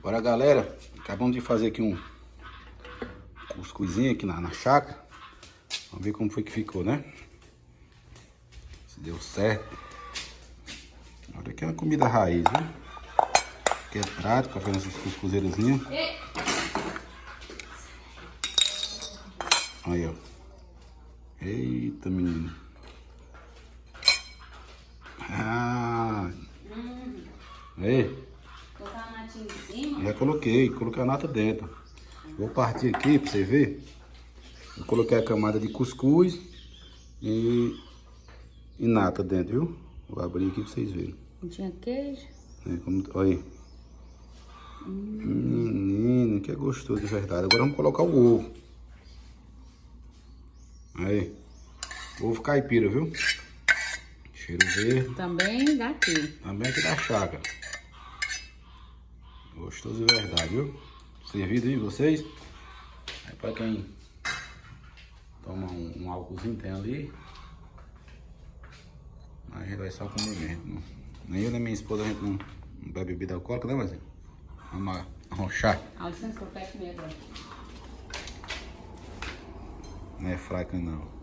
Bora, galera. Acabamos de fazer aqui um cuscuzinho aqui na chácara. Vamos ver como foi que ficou, né? Se deu certo. Olha aqui é uma comida raiz, viu? Que é prático, fazer essas cuscuzeirozinhas. Aí, ó. Eita, menino. Ah. Aí. Colocar a natinha em cima? Já coloquei a nata dentro. Vou partir aqui pra você ver. Eu coloquei a camada de cuscuz e nata dentro, viu? Vou abrir aqui pra vocês verem. Não tinha queijo? Olha aí. Menino, que é gostoso de verdade. Agora vamos colocar o ovo. Aí. Ovo caipira, viu? Cheiro verde. Também daqui. Também aqui da chácara. Gostoso de verdade, viu? Servido aí vocês. Aí pra quem toma um álcoolzinho tem ali. A gente vai só comer mesmo. Nem eu nem minha esposa a gente não bebe bebida alcoólica, né, Marcinho? Vamos arrochar. Ah, licença que eu pego comer agora. Não é fraca não.